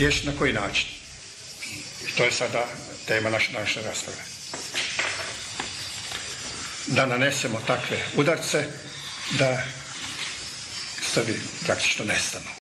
riješiti na koji način. To je sada tema naše rasprave. Da nanesemo takve udarce da Srbi praktično nestanu.